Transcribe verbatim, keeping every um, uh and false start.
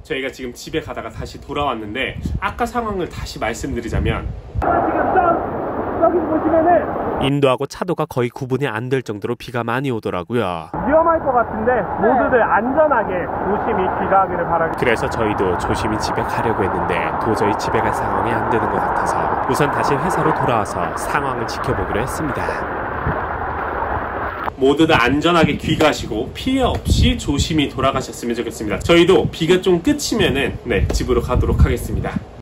저희가 지금 집에 가다가 다시 돌아왔는데 아까 상황을 다시 말씀드리자면 지금 저, 저기 보시면은 인도하고 차도가 거의 구분이 안 될 정도로 비가 많이 오더라고요. 위험할 것 같은데 모두들 안전하게 조심히 귀가하기를 바라겠습니다. 그래서 저희도 조심히 집에 가려고 했는데 도저히 집에 갈 상황이 안 되는 것 같아서 우선 다시 회사로 돌아와서 상황을 지켜보기로 했습니다. 모두들 안전하게 귀가하시고 피해 없이 조심히 돌아가셨으면 좋겠습니다. 저희도 비가 좀 그치면은 네, 집으로 가도록 하겠습니다.